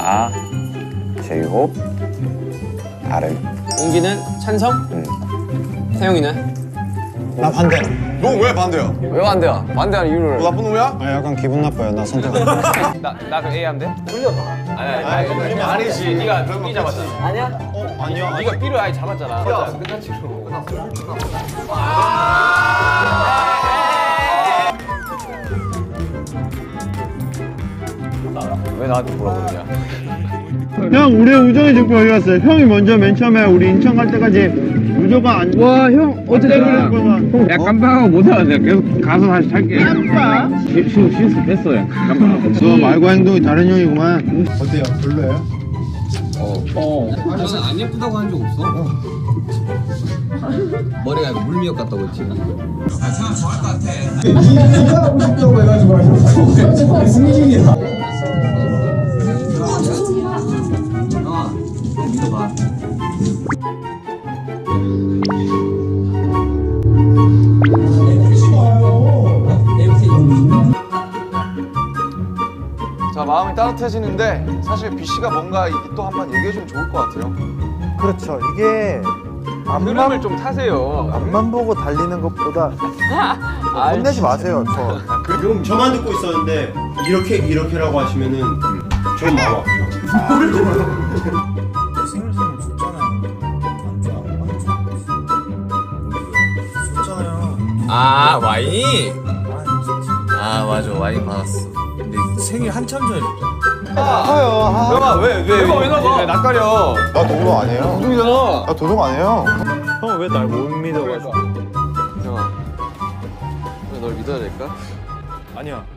나, 제이홉, 다른. 용기는 찬성? 태용이는? 나 반대. 너 왜 반대야? 왜 반대야? 반대하는 이유를. 너 나쁜 놈이야? 아 약간 기분 나빠요. 나 선택. 나 그 A 하면 돼? 아니 아니지. 네가 B 잡았잖아. 아니야? 아니야. 네가 B를 아예 잡았잖아. 끝났지 그럼. 왜 나한테 뭐라 그러냐? 형 우리의 우정의 증거 어디 갔어요? 형이 먼저 맨 처음에 우리 인천 갈 때까지 무조건 안. 와, 형, 어쨌든. 야, 깜빡하고 못 하는데 계속 가서 다시 탈게. 깜빡? 실수했어요. 깜빡하고. 너 말과 행동이 다른 형이구만. 어때요? 별로예요? 항상 안 예쁘다고 한 적 없어? 머리가 물미역 같다고 했지. 아, 생각 좋아할 것 같아. 네가 하고 싶다고 해가지고 무슨 일이야? 믿어봐. 자, 마음이 따뜻해지는데 사실 B 씨가 뭔가 또 한번 얘기해주면 좋을 것 같아요. 그렇죠. 이게 흐름을 좀 타세요. 앞만 보고 달리는 것보다 혼내지 마세요. 저. 그럼 저만 듣고 있었는데 이렇게라고 하시면은 전 마음 아프죠. 생일선물 줬잖아요. 아, 와인이? 아, 맞아. 와인 받았어. 근데 생일 한참 전에 아파요. 형아, 왜 나가? 왜 낯가려? 나 도둑 아니에요. 도둑이잖아. 나 도둑 아니에요. 형 왜 날 못 믿어가지고? 형아, 널 믿어야 될까? 아니야.